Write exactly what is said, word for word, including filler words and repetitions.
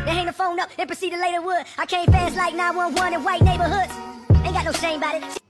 and hang the phone up and proceed to lay the wood. I came fast like nine one one in white neighborhoods. Ain't got no shame about it.